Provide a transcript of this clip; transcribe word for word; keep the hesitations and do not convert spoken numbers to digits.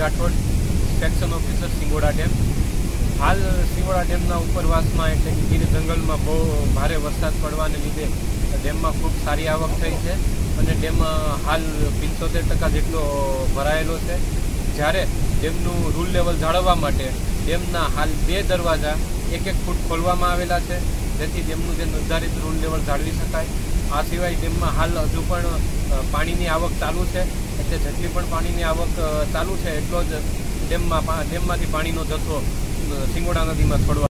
Rathod, section officer Singoda dam. हाल सिंगोड़ा डेमना उपरवासमां एटले के गीर जंगलमां बहु भारे वरसाद पड़वाने लीधे डेममां खूब सारी आवक थई छे अने डेम हाल पंचोतेर टका जेटलो भरायेलो छे। ज्यारे डेमनुं रूल लेवल जाळववा माटे डेमना हाल बे दरवाजा एक एक फूट खोलवामां आवेला छे, जेथी डेमनुं जे निर्धारित रूल लेवल जाळवी शकाय। आ सिवाय डेममां हाल हजू पण पाणीनी आवक चालू छे, એટલે જેટલી પણ પાણીની આવક ચાલુ છે એટલો જ ડેમમાં ડેમમાંથી પાણીનો જથ્થો સિંગોડા નદીમાં છોડવા